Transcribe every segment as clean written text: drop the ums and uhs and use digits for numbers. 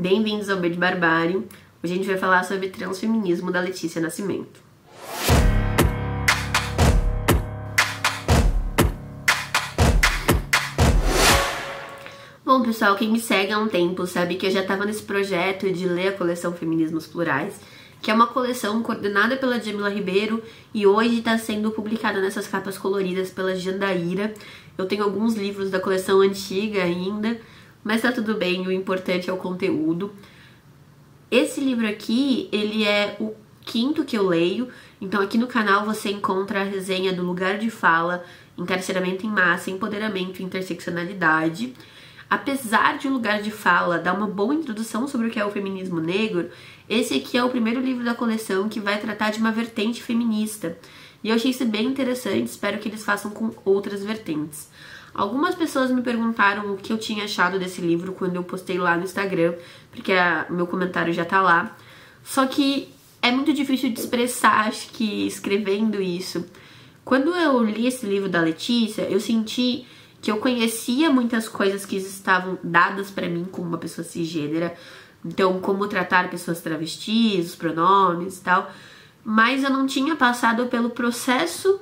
Bem-vindos ao B de Barbárie. Hoje a gente vai falar sobre transfeminismo da Letícia Nascimento. Bom, pessoal, quem me segue há um tempo sabe que eu já estava nesse projeto de ler a coleção Feminismos Plurais, que é uma coleção coordenada pela Jamila Ribeiro e hoje está sendo publicada nessas capas coloridas pela Jandaíra. Eu tenho alguns livros da coleção antiga ainda, mas tá tudo bem, o importante é o conteúdo. Esse livro aqui, ele é o quinto que eu leio, então aqui no canal você encontra a resenha do Lugar de Fala, Encarceramento em Massa, Empoderamento e Interseccionalidade. Apesar de o Lugar de Fala dar uma boa introdução sobre o que é o feminismo negro, esse aqui é o primeiro livro da coleção que vai tratar de uma vertente feminista. E eu achei isso bem interessante, espero que eles façam com outras vertentes. Algumas pessoas me perguntaram o que eu tinha achado desse livro quando eu postei lá no Instagram, porque meu comentário já tá lá. Só que é muito difícil de expressar, acho que escrevendo isso. Quando eu li esse livro da Letícia, eu senti que eu conhecia muitas coisas que estavam dadas pra mim como uma pessoa cisgênera. Então, como tratar pessoas travestis, os pronomes e tal. Mas eu não tinha passado pelo processo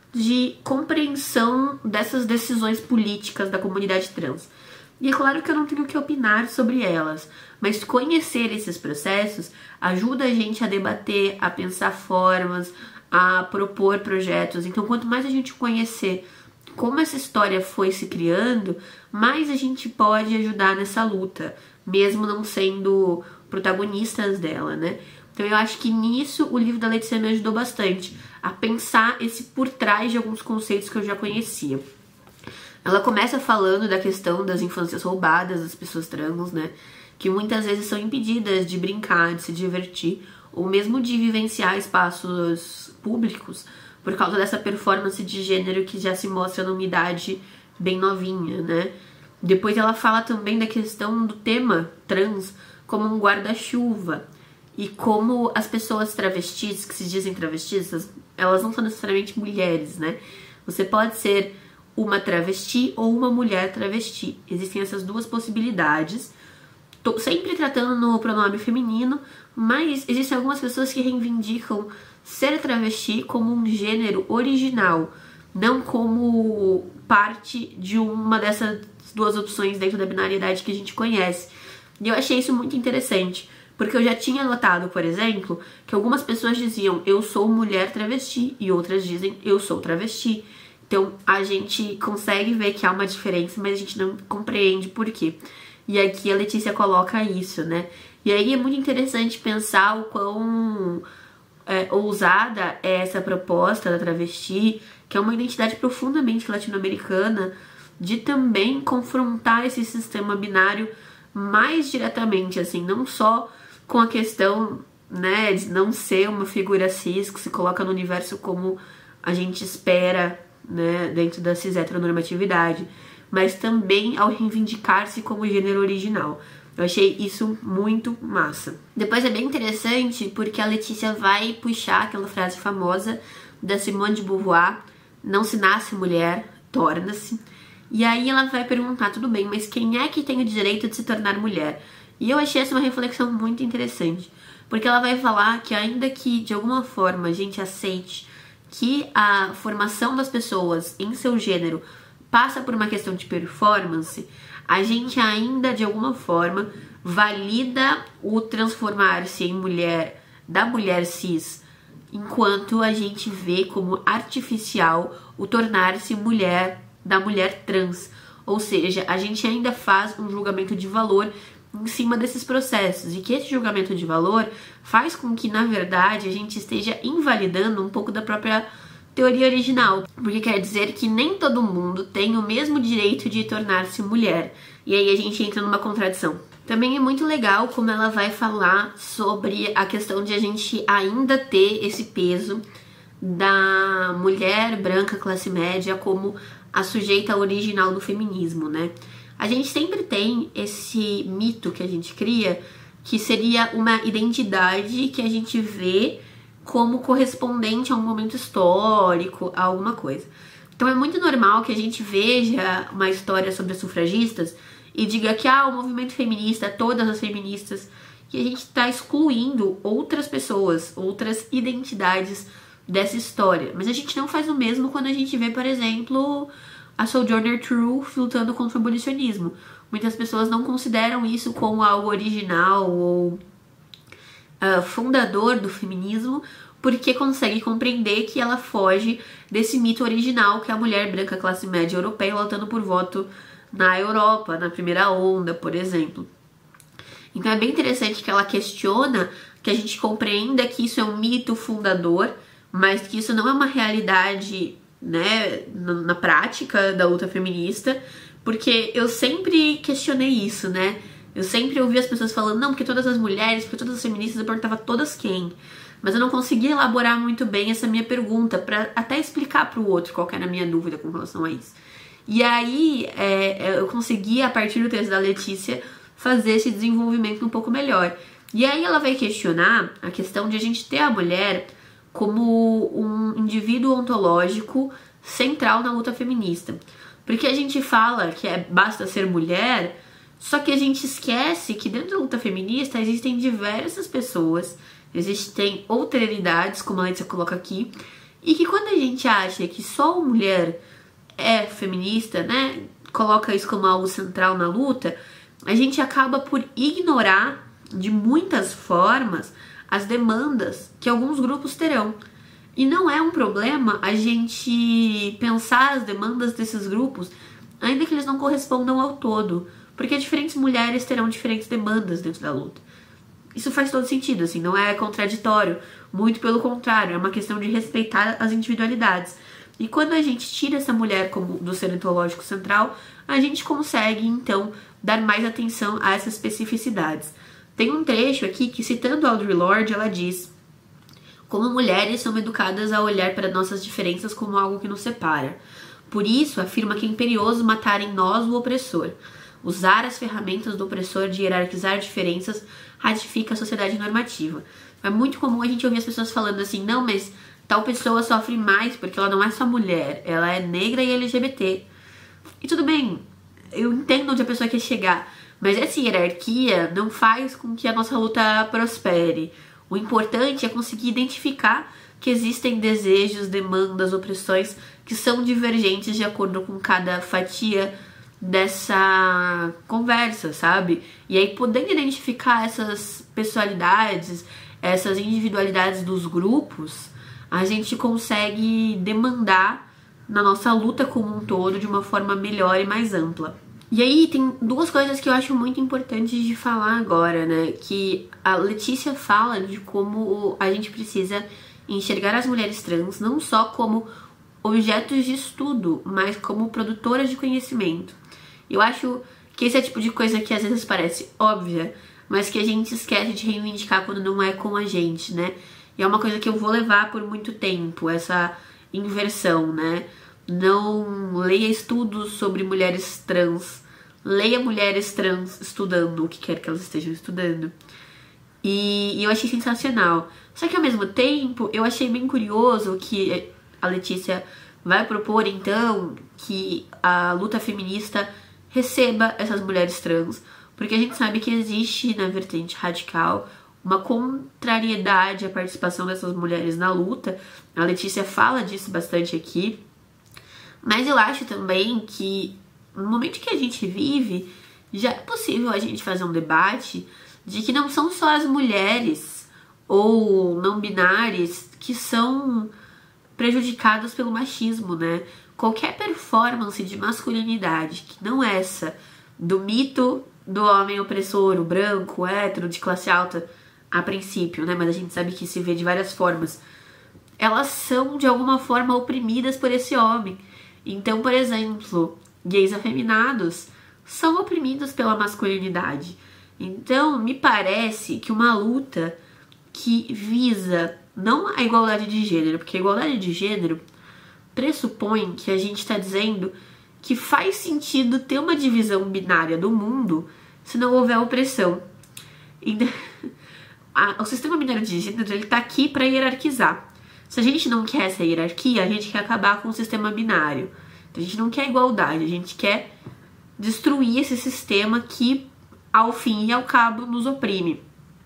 de compreensão dessas decisões políticas da comunidade trans. E é claro que eu não tenho que opinar sobre elas, mas conhecer esses processos ajuda a gente a debater, a pensar formas, a propor projetos. Então, quanto mais a gente conhecer como essa história foi se criando, mais a gente pode ajudar nessa luta, mesmo não sendo protagonistas dela, né? Então eu acho que nisso o livro da Letícia me ajudou bastante a pensar esse por trás de alguns conceitos que eu já conhecia. Ela começa falando da questão das infâncias roubadas das pessoas trans, né? Que muitas vezes são impedidas de brincar, de se divertir, ou mesmo de vivenciar espaços públicos por causa dessa performance de gênero que já se mostra numa idade bem novinha, né? Depois ela fala também da questão do tema trans como um guarda-chuva e como as pessoas travestis, que se dizem travestis, elas não são necessariamente mulheres, né? Você pode ser uma travesti ou uma mulher travesti. Existem essas duas possibilidades. Tô sempre tratando no pronome feminino, mas existem algumas pessoas que reivindicam ser travesti como um gênero original, não como parte de uma dessas duas opções dentro da binariedade que a gente conhece. E eu achei isso muito interessante, porque eu já tinha notado, por exemplo, que algumas pessoas diziam eu sou mulher travesti e outras dizem eu sou travesti. Então a gente consegue ver que há uma diferença, mas a gente não compreende por quê. E aqui a Letícia coloca isso, né? E aí é muito interessante pensar o quão ousada é essa proposta da travesti, que é uma identidade profundamente latino-americana, de também confrontar esse sistema binário mais diretamente, assim, não só com a questão, né, de não ser uma figura cis que se coloca no universo como a gente espera, né, dentro da cis-heteronormatividade, mas também ao reivindicar-se como gênero original. Eu achei isso muito massa. Depois é bem interessante porque a Letícia vai puxar aquela frase famosa da Simone de Beauvoir: não se nasce mulher, torna-se. E aí ela vai perguntar, tudo bem, mas quem é que tem o direito de se tornar mulher? E eu achei essa uma reflexão muito interessante, porque ela vai falar que ainda que de alguma forma a gente aceite que a formação das pessoas em seu gênero passa por uma questão de performance, a gente ainda de alguma forma valida o transformar-se em mulher da mulher cis, enquanto a gente vê como artificial o tornar-se mulher da mulher trans. Ou seja, a gente ainda faz um julgamento de valor em cima desses processos, e que esse julgamento de valor faz com que, na verdade, a gente esteja invalidando um pouco da própria teoria original, porque quer dizer que nem todo mundo tem o mesmo direito de tornar-se mulher, e aí a gente entra numa contradição. Também é muito legal como ela vai falar sobre a questão de a gente ainda ter esse peso da mulher branca classe média como a sujeita original do feminismo, né? A gente sempre tem esse mito que a gente cria, que seria uma identidade que a gente vê como correspondente a um momento histórico, a alguma coisa. Então é muito normal que a gente veja uma história sobre as sufragistas e diga que o movimento feminista, todas as feministas, que a gente está excluindo outras pessoas, outras identidades dessa história. Mas a gente não faz o mesmo quando a gente vê, por exemplo, a Sojourner Truth lutando contra o abolicionismo. Muitas pessoas não consideram isso como algo original ou fundador do feminismo, porque consegue compreender que ela foge desse mito original que é a mulher branca classe média europeia lutando por voto na Europa, na primeira onda, por exemplo. Então é bem interessante que ela questiona que a gente compreenda que isso é um mito fundador, mas que isso não é uma realidade, né, na prática da luta feminista, porque eu sempre questionei isso, né? Eu sempre ouvi as pessoas falando, não, porque todas as mulheres, porque todas as feministas, eu perguntava todas quem? Mas eu não conseguia elaborar muito bem essa minha pergunta, pra até explicar pro outro qual que era a minha dúvida com relação a isso. E aí, eu consegui, a partir do texto da Letícia, fazer esse desenvolvimento um pouco melhor. E aí ela vai questionar a questão de a gente ter a mulher como um indivíduo ontológico central na luta feminista. Porque a gente fala que basta ser mulher, só que a gente esquece que dentro da luta feminista existem diversas pessoas, existem outralidades, como a Letícia coloca aqui, e que quando a gente acha que só a mulher é feminista, né, coloca isso como algo central na luta, a gente acaba por ignorar de muitas formas as demandas que alguns grupos terão. E não é um problema a gente pensar as demandas desses grupos, ainda que eles não correspondam ao todo, porque diferentes mulheres terão diferentes demandas dentro da luta. Isso faz todo sentido, assim, não é contraditório, muito pelo contrário, é uma questão de respeitar as individualidades. E quando a gente tira essa mulher como do ser ontológico central, a gente consegue, então, dar mais atenção a essas especificidades. Tem um trecho aqui que, citando Audre Lorde, ela diz: como mulheres somos educadas a olhar para nossas diferenças como algo que nos separa. Por isso, afirma que é imperioso matar em nós o opressor. Usar as ferramentas do opressor de hierarquizar diferenças ratifica a sociedade normativa. É muito comum a gente ouvir as pessoas falando assim, não, mas tal pessoa sofre mais porque ela não é só mulher, ela é negra e LGBT. E tudo bem, eu entendo onde a pessoa quer chegar, mas essa hierarquia não faz com que a nossa luta prospere. O importante é conseguir identificar que existem desejos, demandas, opressões que são divergentes de acordo com cada fatia dessa conversa, sabe? E aí, podendo identificar essas pessoalidades, essas individualidades dos grupos, a gente consegue demandar na nossa luta como um todo de uma forma melhor e mais ampla. E aí tem duas coisas que eu acho muito importantes de falar agora, né? Que a Letícia fala de como a gente precisa enxergar as mulheres trans não só como objetos de estudo, mas como produtoras de conhecimento. Eu acho que esse é o tipo de coisa que às vezes parece óbvia, mas que a gente esquece de reivindicar quando não é com a gente, né? E é uma coisa que eu vou levar por muito tempo, essa inversão, né? Não leia estudos sobre mulheres trans, leia mulheres trans estudando o que quer que elas estejam estudando. E eu achei sensacional. Só que ao mesmo tempo, eu achei bem curioso que a Letícia vai propor, então, que a luta feminista receba essas mulheres trans, porque a gente sabe que existe na vertente radical uma contrariedade à participação dessas mulheres na luta. A Letícia fala disso bastante aqui. Mas eu acho também que no momento que a gente vive, já é possível a gente fazer um debate de que não são só as mulheres ou não binárias que são prejudicadas pelo machismo, né? Qualquer performance de masculinidade que não essa do mito do homem opressor, o branco, o hétero, de classe alta, a princípio, né? Mas a gente sabe que se vê de várias formas. Elas são, de alguma forma, oprimidas por esse homem. Então, por exemplo, gays afeminados são oprimidos pela masculinidade. Então, me parece que uma luta que visa não a igualdade de gênero, porque a igualdade de gênero pressupõe que a gente está dizendo que faz sentido ter uma divisão binária do mundo se não houver opressão. Então, o sistema binário de gênero ele tá aqui para hierarquizar. Se a gente não quer essa hierarquia, a gente quer acabar com o sistema binário. Então, a gente não quer igualdade, a gente quer destruir esse sistema que, ao fim e ao cabo, nos oprime.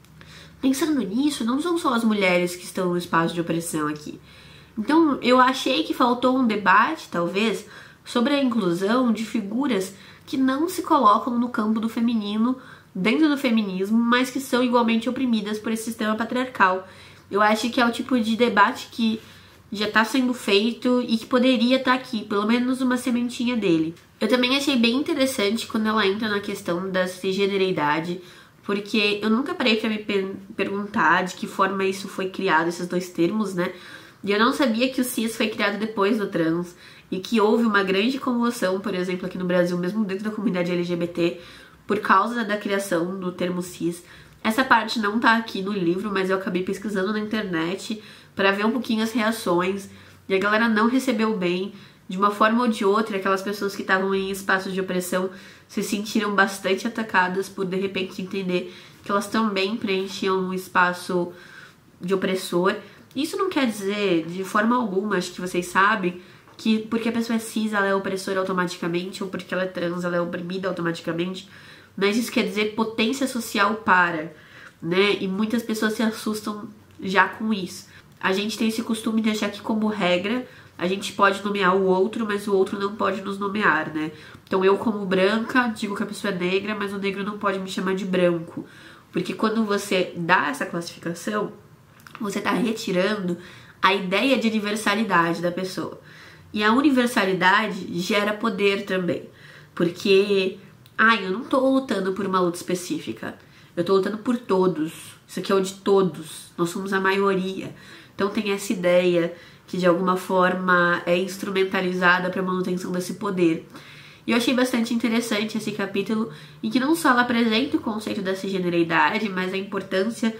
Pensando nisso, não são só as mulheres que estão no espaço de opressão aqui. Então, eu achei que faltou um debate, talvez, sobre a inclusão de figuras que não se colocam no campo do feminino, dentro do feminismo, mas que são igualmente oprimidas por esse sistema patriarcal. Eu acho que é o tipo de debate que já está sendo feito e que poderia estar aqui, pelo menos uma sementinha dele. Eu também achei bem interessante quando ela entra na questão da cisgeneridade, porque eu nunca parei pra me perguntar de que forma isso foi criado, esses dois termos, né? E eu não sabia que o cis foi criado depois do trans, e que houve uma grande comoção, por exemplo, aqui no Brasil, mesmo dentro da comunidade LGBT, por causa da criação do termo cis. Essa parte não tá aqui no livro, mas eu acabei pesquisando na internet para ver um pouquinho as reações, e a galera não recebeu bem. De uma forma ou de outra, aquelas pessoas que estavam em espaços de opressão se sentiram bastante atacadas por, de repente, entender que elas também preenchiam um espaço de opressor. Isso não quer dizer, de forma alguma, acho que vocês sabem, que porque a pessoa é cis, ela é opressora automaticamente, ou porque ela é trans, ela é oprimida automaticamente. Mas isso quer dizer potência social para, né? E muitas pessoas se assustam já com isso. A gente tem esse costume de achar que, como regra, a gente pode nomear o outro, mas o outro não pode nos nomear, né? Então eu, como branca, digo que a pessoa é negra, mas o negro não pode me chamar de branco. Porque quando você dá essa classificação, você tá retirando a ideia de universalidade da pessoa. E a universalidade gera poder também. Porque, eu não tô lutando por uma luta específica. Eu tô lutando por todos. Isso aqui é o de todos. Nós somos a maioria. Então tem essa ideia que de alguma forma é instrumentalizada para a manutenção desse poder. E eu achei bastante interessante esse capítulo, em que não só ela apresenta o conceito da cisgeneridade, mas a importância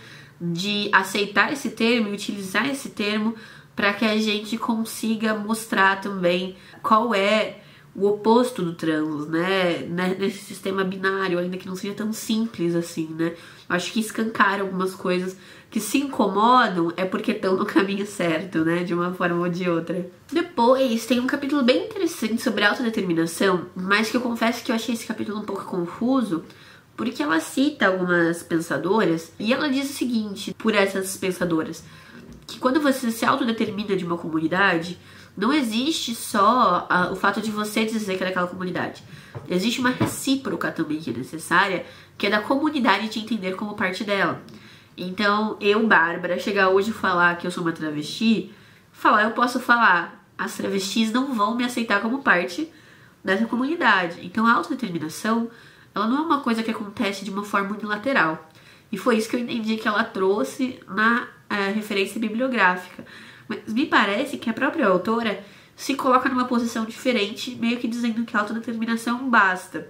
de aceitar esse termo e utilizar esse termo para que a gente consiga mostrar também qual é o oposto do trans, né? Nesse sistema binário, ainda que não seja tão simples assim, né? Eu acho que escancara algumas coisas que se incomodam é porque estão no caminho certo, né? De uma forma ou de outra. Depois tem um capítulo bem interessante sobre autodeterminação, mas que eu confesso que eu achei esse capítulo um pouco confuso, porque ela cita algumas pensadoras e ela diz o seguinte, por essas pensadoras, que quando você se autodetermina de uma comunidade, não existe só o fato de você dizer que é daquela comunidade. Existe uma recíproca também que é necessária, que é da comunidade te entender como parte dela. Então, eu, Bárbara, chegar hoje e falar que eu sou uma travesti, eu posso falar, as travestis não vão me aceitar como parte dessa comunidade. Então, a autodeterminação, ela não é uma coisa que acontece de uma forma unilateral. E foi isso que eu entendi que ela trouxe na referência bibliográfica. Mas me parece que a própria autora se coloca numa posição diferente, meio que dizendo que a autodeterminação basta.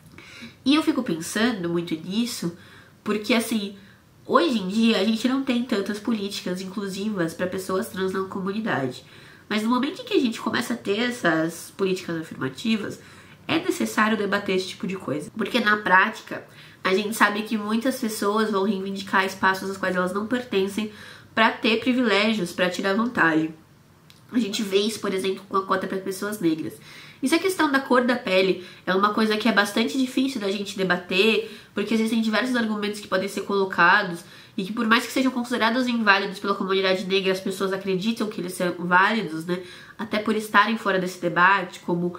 E eu fico pensando muito nisso, porque assim, hoje em dia a gente não tem tantas políticas inclusivas para pessoas trans na comunidade. Mas no momento em que a gente começa a ter essas políticas afirmativas, é necessário debater esse tipo de coisa. Porque na prática, a gente sabe que muitas pessoas vão reivindicar espaços aos quais elas não pertencem para ter privilégios, para tirar vantagem. A gente vê isso, por exemplo, com a cota para pessoas negras. Isso é questão da cor da pele, é uma coisa que é bastante difícil da gente debater, porque existem diversos argumentos que podem ser colocados e que, por mais que sejam considerados inválidos pela comunidade negra, as pessoas acreditam que eles são válidos, né? Até por estarem fora desse debate, como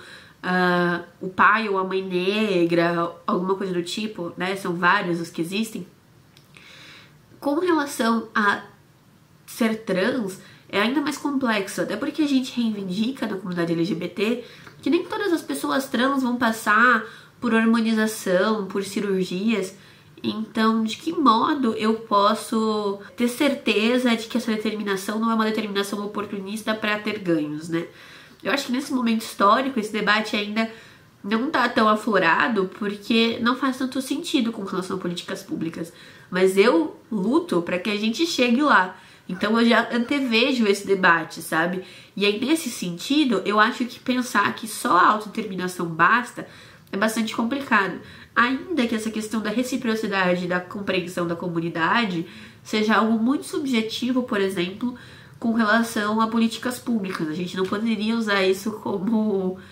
o pai ou a mãe negra, alguma coisa do tipo, né? São vários os que existem. Com relação a ser trans, é ainda mais complexo, até porque a gente reivindica na comunidade LGBT que nem todas as pessoas trans vão passar por hormonização, por cirurgias. Então, de que modo eu posso ter certeza de que essa determinação não é uma determinação oportunista para ter ganhos, né? Eu acho que nesse momento histórico esse debate ainda não tá tão aflorado porque não faz tanto sentido com relação a políticas públicas. Mas eu luto para que a gente chegue lá. Então eu já antevejo esse debate, sabe? E aí, nesse sentido, eu acho que pensar que só a autodeterminação basta é bastante complicado. Ainda que essa questão da reciprocidade, da compreensão da comunidade, seja algo muito subjetivo, por exemplo, com relação a políticas públicas. A gente não poderia usar isso como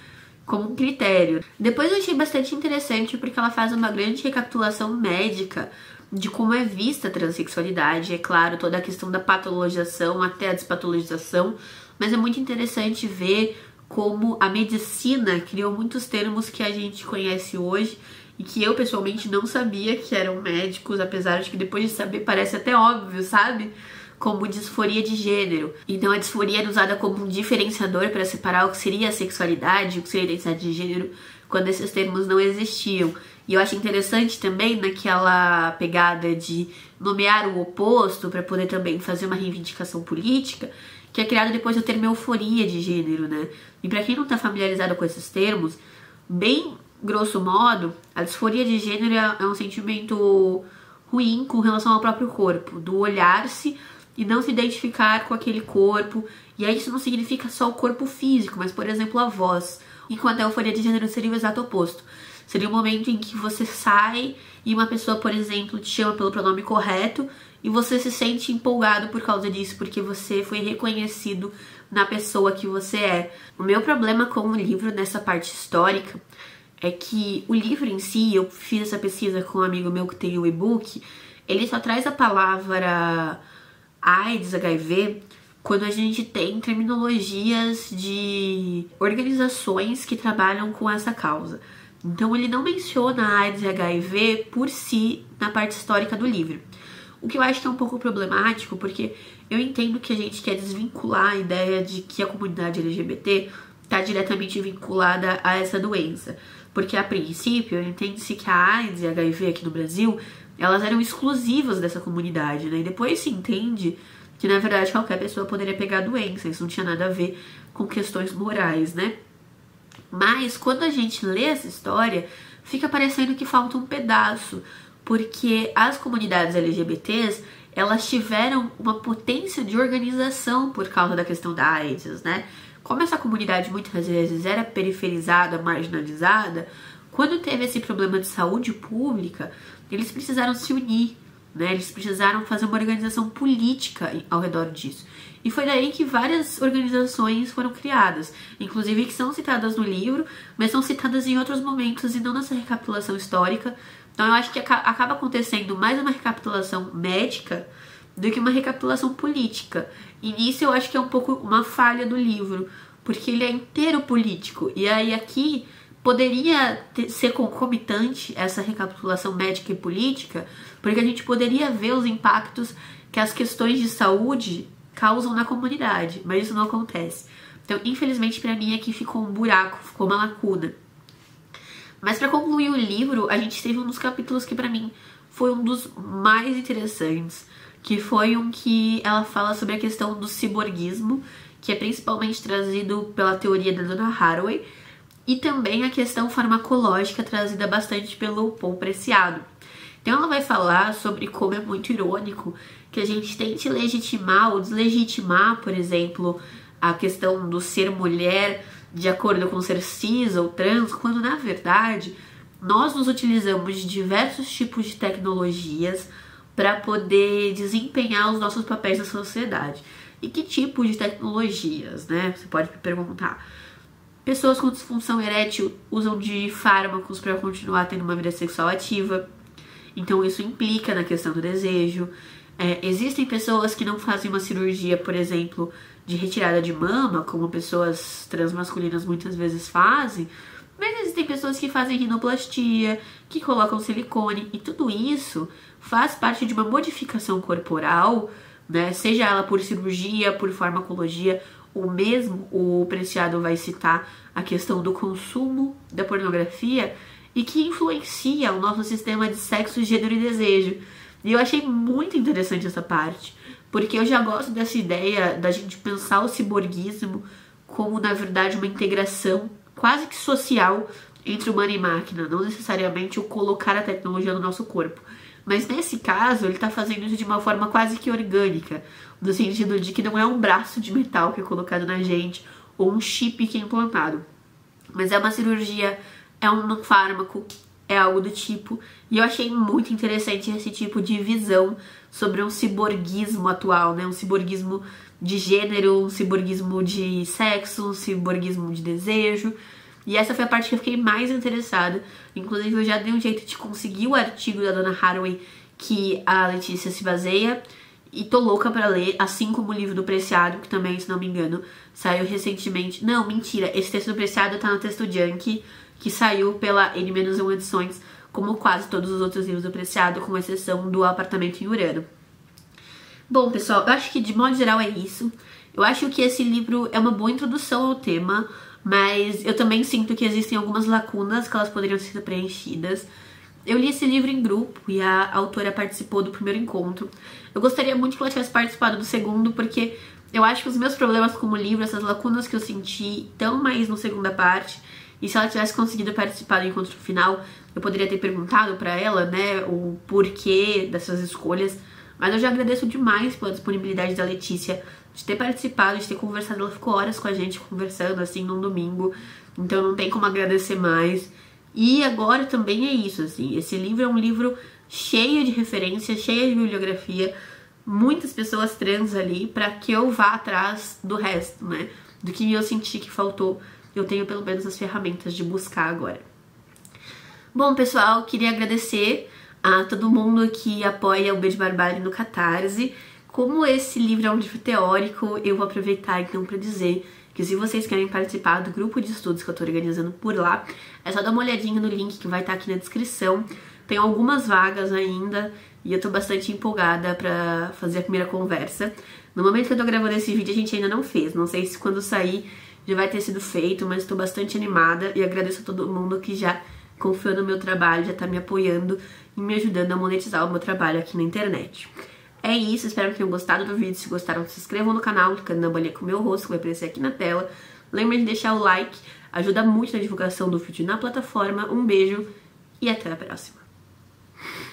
como um critério. Depois eu achei bastante interessante porque ela faz uma grande recapitulação médica de como é vista a transexualidade, é claro, toda a questão da patologização até a despatologização, mas é muito interessante ver como a medicina criou muitos termos que a gente conhece hoje e que eu pessoalmente não sabia que eram médicos, apesar de que depois de saber parece até óbvio, sabe? Como disforia de gênero. Então a disforia era usada como um diferenciador para separar o que seria a sexualidade e o que seria a identidade de gênero quando esses termos não existiam. E eu acho interessante também naquela pegada de nomear o oposto para poder também fazer uma reivindicação política, que é criada depois do termo euforia de gênero, né? E para quem não tá familiarizado com esses termos, bem grosso modo, a disforia de gênero é um sentimento ruim com relação ao próprio corpo, do olhar-se e não se identificar com aquele corpo. E aí isso não significa só o corpo físico, mas, por exemplo, a voz. Enquanto a euforia de gênero seria o exato oposto. Seria um momento em que você sai e uma pessoa, por exemplo, te chama pelo pronome correto e você se sente empolgado por causa disso, porque você foi reconhecido na pessoa que você é. O meu problema com o livro nessa parte histórica é que o livro em si, eu fiz essa pesquisa com um amigo meu que tem o e-book, ele só traz a palavra AIDS, HIV, quando a gente tem terminologias de organizações que trabalham com essa causa. Então ele não menciona a AIDS e HIV por si na parte histórica do livro. O que eu acho que é um pouco problemático, porque eu entendo que a gente quer desvincular a ideia de que a comunidade LGBT está diretamente vinculada a essa doença. Porque a princípio, entende-se que a AIDS e a HIV aqui no Brasil, elas eram exclusivas dessa comunidade, né? E depois se entende que, na verdade, qualquer pessoa poderia pegar a doença. Isso não tinha nada a ver com questões morais, né? Mas, quando a gente lê essa história, fica parecendo que falta um pedaço. Porque as comunidades LGBTs, elas tiveram uma potência de organização por causa da questão da AIDS, né? Como essa comunidade muitas vezes era periferizada, marginalizada, quando teve esse problema de saúde pública, eles precisaram se unir, né? Eles precisaram fazer uma organização política ao redor disso. E foi daí que várias organizações foram criadas, inclusive que são citadas no livro, mas são citadas em outros momentos e não nessa recapitulação histórica. Então eu acho que acaba acontecendo mais uma recapitulação médica do que uma recapitulação política. E nisso eu acho que é um pouco uma falha do livro, porque ele é inteiro político. E aí aqui poderia ser concomitante essa recapitulação médica e política, porque a gente poderia ver os impactos que as questões de saúde causam na comunidade, mas isso não acontece. Então, infelizmente, para mim aqui ficou um buraco, ficou uma lacuna. Mas para concluir o livro, a gente teve um dos capítulos que para mim foi um dos mais interessantes, que foi um que ela fala sobre a questão do ciborguismo, que é principalmente trazido pela teoria da Donna Haraway, e também a questão farmacológica trazida bastante pelo Paul Preciado. Então ela vai falar sobre como é muito irônico que a gente tente legitimar ou deslegitimar, por exemplo, a questão do ser mulher de acordo com ser cis ou trans, quando na verdade nós nos utilizamos de diversos tipos de tecnologias para poder desempenhar os nossos papéis na sociedade. E que tipo de tecnologias, né? Você pode me perguntar. Pessoas com disfunção erétil usam de fármacos para continuar tendo uma vida sexual ativa. Então isso implica na questão do desejo. Existem pessoas que não fazem uma cirurgia, por exemplo, de retirada de mama, como pessoas transmasculinas muitas vezes fazem, mas existem pessoas que fazem rinoplastia, que colocam silicone, e tudo isso faz parte de uma modificação corporal, né? Seja ela por cirurgia, por farmacologia, ou mesmo o Preciado vai citar a questão do consumo da pornografia, e que influencia o nosso sistema de sexo, gênero e desejo. E eu achei muito interessante essa parte, porque eu já gosto dessa ideia da gente pensar o ciborguismo como, na verdade, uma integração quase que social entre humano e máquina, não necessariamente o colocar a tecnologia no nosso corpo. Mas nesse caso, ele está fazendo isso de uma forma quase que orgânica, no sentido de que não é um braço de metal que é colocado na gente, ou um chip que é implantado, mas é uma cirurgia, é um fármaco, é algo do tipo. E eu achei muito interessante esse tipo de visão sobre um ciborguismo atual, né? Um ciborguismo de gênero, um ciborguismo de sexo, um ciborguismo de desejo. E essa foi a parte que eu fiquei mais interessada. Inclusive, eu já dei um jeito de conseguir o artigo da Donna Haraway que a Letícia se baseia. E tô louca pra ler, assim como o livro do Preciado, que também, se não me engano, saiu recentemente. Não, mentira, esse texto do Preciado tá no Texto Junk, que saiu pela N-1 Edições, como quase todos os outros livros do Preciado, com exceção do Apartamento em Urano. Bom, pessoal, eu acho que de modo geral é isso. Eu acho que esse livro é uma boa introdução ao tema, mas eu também sinto que existem algumas lacunas que elas poderiam ser preenchidas. Eu li esse livro em grupo e a autora participou do primeiro encontro. Eu gostaria muito que ela tivesse participado do segundo, porque eu acho que os meus problemas com o livro, essas lacunas que eu senti, estão mais na segunda parte. E se ela tivesse conseguido participar do encontro final, eu poderia ter perguntado pra ela, né, o porquê dessas escolhas. Mas eu já agradeço demais pela disponibilidade da Letícia de ter participado, de ter conversado. Ela ficou horas com a gente conversando, assim, num domingo. Então não tem como agradecer mais. E agora também é isso, assim, esse livro é um livro cheio de referências, cheio de bibliografia, muitas pessoas trans ali, pra que eu vá atrás do resto, né, do que eu senti que faltou. Eu tenho pelo menos as ferramentas de buscar agora. Bom, pessoal, queria agradecer a todo mundo que apoia o Beijo Barbárie no Catarse. Como esse livro é um livro teórico, eu vou aproveitar então para dizer que se vocês querem participar do grupo de estudos que eu tô organizando por lá, é só dar uma olhadinha no link que vai estar aqui na descrição. Tem algumas vagas ainda e eu tô bastante empolgada pra fazer a primeira conversa. No momento que eu tô gravando esse vídeo, a gente ainda não fez. Não sei se quando sair já vai ter sido feito, mas tô bastante animada e agradeço a todo mundo que já confiou no meu trabalho, já tá me apoiando e me ajudando a monetizar o meu trabalho aqui na internet. É isso, espero que tenham gostado do vídeo. Se gostaram, se inscrevam no canal, clicando na bolinha com o meu rosto, que vai aparecer aqui na tela. Lembrem de deixar o like, ajuda muito na divulgação do vídeo na plataforma. Um beijo e até a próxima.